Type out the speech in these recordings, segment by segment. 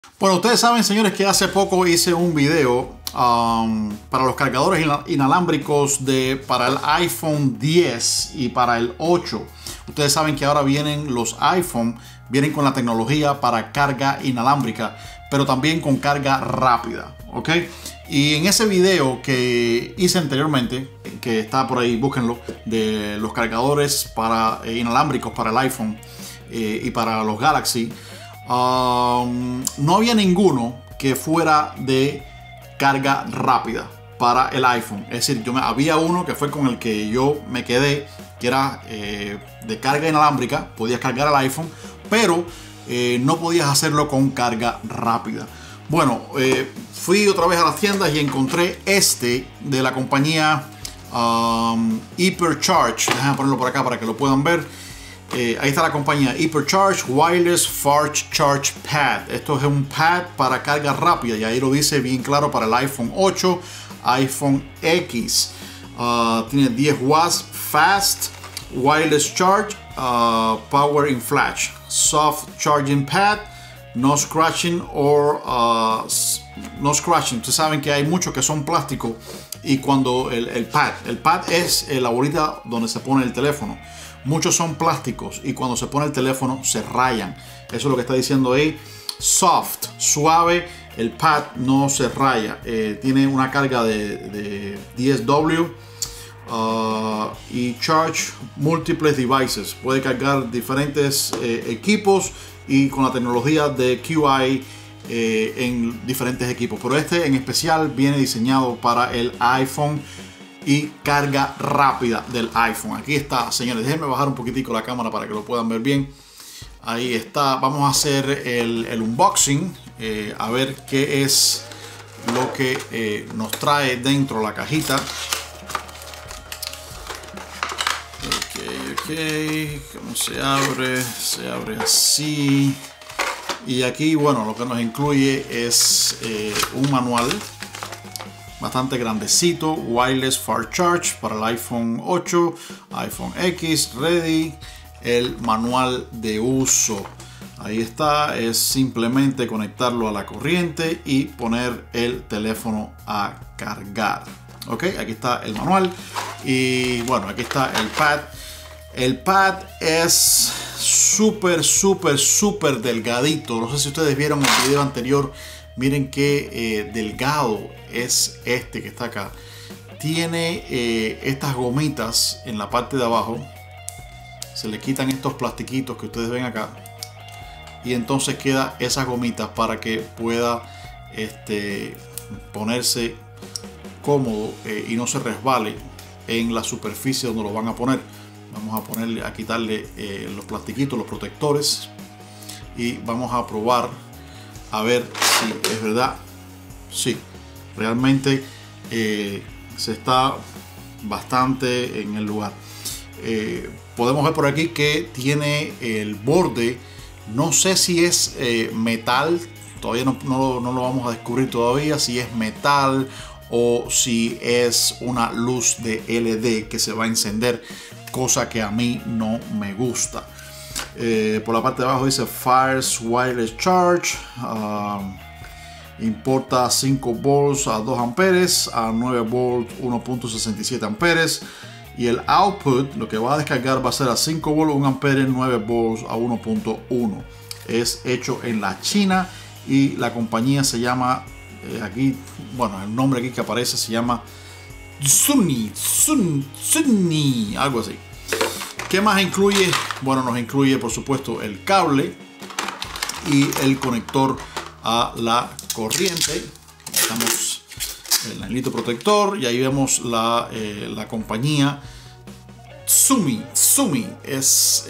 Bueno, ustedes saben, señores, que hace poco hice un video para los cargadores inalámbricos para el iPhone 10 y para el 8. Ustedes saben que ahora vienen los iPhone, vienen con la tecnología para carga inalámbrica, pero también con carga rápida, ¿ok? Y en ese video que hice anteriormente, que está por ahí, búsquenlo, de los cargadores inalámbricos para el iPhone y para los Galaxy, no había ninguno que fuera de carga rápida para el iPhone. Es decir, había uno que fue con el que yo me quedé, que era de carga inalámbrica. Podías cargar el iPhone, pero no podías hacerlo con carga rápida. Bueno, fui otra vez a las tiendas y encontré este de la compañía Hypercharge. Déjenme ponerlo por acá para que lo puedan ver. Ahí está la compañía Hypercharge Wireless Fast Charge Pad. Esto es un pad para carga rápida y ahí lo dice bien claro para el iPhone 8, iPhone X. Tiene 10 watts, fast, wireless charge, power in flash, soft charging pad, no scratching no scratching. Ustedes saben que hay muchos que son plásticos y cuando el pad es la bolita donde se pone el teléfono. Muchos son plásticos y cuando se pone el teléfono se rayan. Eso es lo que está diciendo ahí. Soft, suave, el pad no se raya. Tiene una carga de 10W y charge multiple devices. Puede cargar diferentes equipos y con la tecnología de QI en diferentes equipos. Pero este en especial viene diseñado para el iPhone y carga rápida del iPhone. Aquí está, señores. Déjenme bajar un poquitico la cámara para que lo puedan ver bien. Ahí está. Vamos a hacer el unboxing. A ver qué es lo que nos trae dentro la cajita. Ok. ¿Cómo se abre? Se abre así. Y aquí, bueno, lo que nos incluye es un manual bastante grandecito. Wireless Fast Charge para el iPhone 8, iPhone X, ready. El manual de uso. Ahí está. Es simplemente conectarlo a la corriente y poner el teléfono a cargar. Ok, aquí está el manual. Y bueno, aquí está el pad. El pad es súper delgadito. No sé si ustedes vieron el video anterior. Miren qué delgado es este que está acá. Tiene estas gomitas en la parte de abajo. Se le quitan estos plastiquitos que ustedes ven acá. Y entonces queda esas gomitas para que pueda ponerse cómodo y no se resbale en la superficie donde lo van a poner. Vamos a quitarle los plastiquitos, los protectores. Y vamos a probar a ver si es verdad. Sí, realmente se está bastante en el lugar. Podemos ver por aquí que tiene el borde. No sé si es metal. Todavía no lo vamos a descubrir todavía. Si es metal o si es una luz de LED que se va a encender. Cosa que a mí no me gusta. Por la parte de abajo dice Fast Wireless Charge. Importa 5 volts a 2 amperes, a 9 volts 1.67 amperes. Y el output, lo que va a descargar, va a ser a 5 volts 1 ampere, 9 volts a 1.1. Es hecho en la China y la compañía se llama, aquí, bueno, el nombre aquí que aparece se llama Sunny, algo así. ¿Qué más incluye? Bueno, nos incluye por supuesto el cable y el conector a la corriente. Estamos el anilito protector y ahí vemos la compañía Tsumi. Tsumi es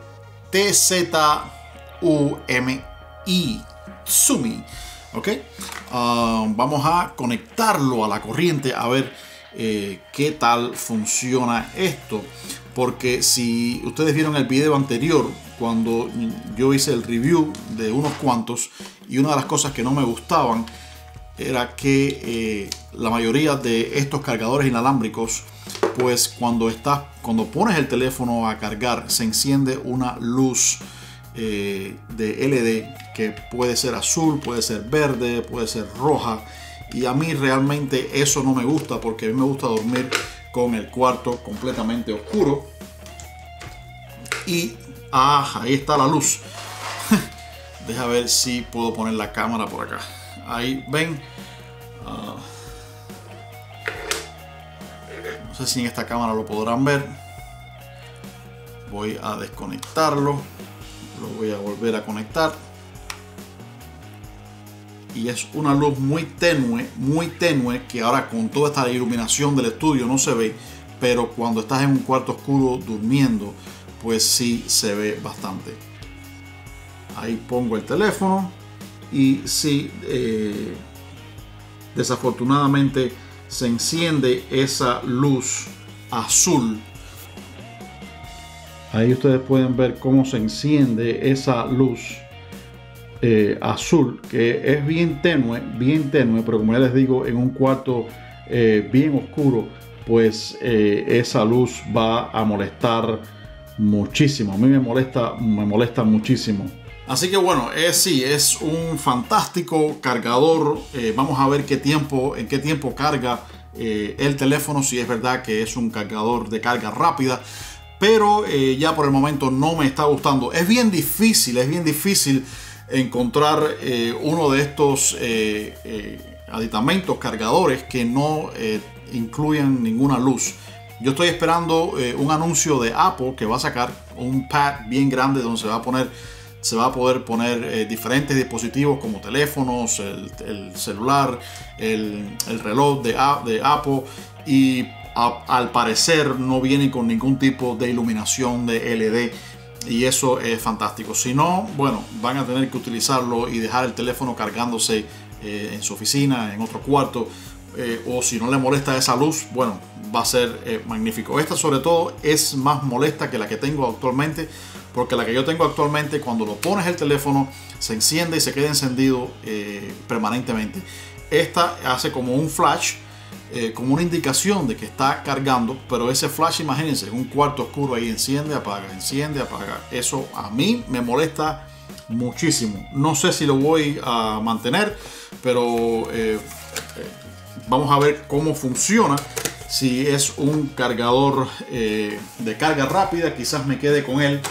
T-Z-U-M-I. Tsumi. Ok. Vamos a conectarlo a la corriente a ver qué tal funciona esto. Porque si ustedes vieron el video anterior, cuando yo hice el review de unos cuantos, y una de las cosas que no me gustaban era que la mayoría de estos cargadores inalámbricos, pues cuando pones el teléfono a cargar, se enciende una luz de LED, que puede ser azul, puede ser verde, puede ser roja, y a mí realmente eso no me gusta, porque a mí me gusta dormir con el cuarto completamente oscuro. Y ahí está la luz. Deja ver si puedo poner la cámara por acá. Ahí ven. No sé si en esta cámara lo podrán ver. Voy a desconectarlo. Lo voy a volver a conectar. Y es una luz muy tenue, que ahora con toda esta iluminación del estudio no se ve. Pero cuando estás en un cuarto oscuro durmiendo, pues sí se ve bastante. Ahí pongo el teléfono y sí, desafortunadamente se enciende esa luz azul. Ahí ustedes pueden ver cómo se enciende esa luz azul, que es bien tenue, pero como ya les digo, en un cuarto bien oscuro, pues esa luz va a molestar muchísimo. A mí me molesta muchísimo. Así que bueno, sí, es un fantástico cargador. Vamos a ver en qué tiempo carga el teléfono, si es verdad que es un cargador de carga rápida. Pero ya por el momento no me está gustando. Es bien difícil encontrar uno de estos aditamentos, cargadores, que no incluyan ninguna luz. Yo estoy esperando un anuncio de Apple, que va a sacar un pad bien grande donde se va a poder poner diferentes dispositivos como teléfonos, el celular, el reloj de Apple, y al parecer no viene con ningún tipo de iluminación de LED, y eso es fantástico. Si no, bueno, van a tener que utilizarlo y dejar el teléfono cargándose en su oficina, en otro cuarto, o si no le molesta esa luz, bueno, va a ser magnífico. Esta sobre todo es más molesta que la que tengo actualmente, porque la que yo tengo actualmente, cuando lo pones el teléfono, se enciende y se queda encendido permanentemente. Esta hace como un flash, como una indicación de que está cargando, pero ese flash, imagínense, en un cuarto oscuro, ahí enciende, apaga. Eso a mí me molesta muchísimo. No sé si lo voy a mantener, pero vamos a ver cómo funciona. Si es un cargador de carga rápida, quizás me quede con él.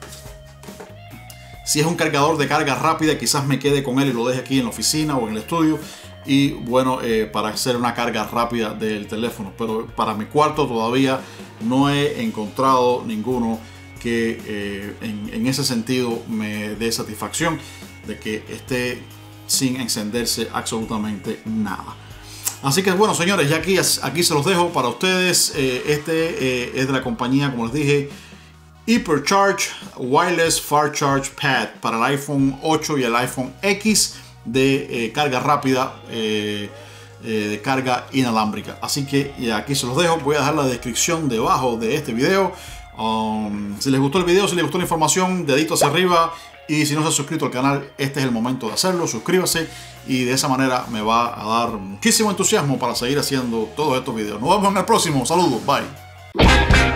Si es un cargador de carga rápida, quizás me quede con él y lo deje aquí en la oficina o en el estudio. Y bueno, para hacer una carga rápida del teléfono. Pero para mi cuarto todavía no he encontrado ninguno que en ese sentido me dé satisfacción de que esté sin encenderse absolutamente nada. Así que bueno, señores, ya aquí se los dejo para ustedes. Este es de la compañía, como les dije, HyperCharge Wireless Fast Charge Pad para el iPhone 8 y el iPhone X, de carga rápida, de carga inalámbrica. Así que aquí se los dejo. Voy a dejar la descripción debajo de este video. Si les gustó el video, si les gustó la información, dedito hacia arriba. Y si no se ha suscrito al canal, este es el momento de hacerlo. Suscríbase, y de esa manera me va a dar muchísimo entusiasmo para seguir haciendo todos estos videos. Nos vemos en el próximo. Saludos, bye.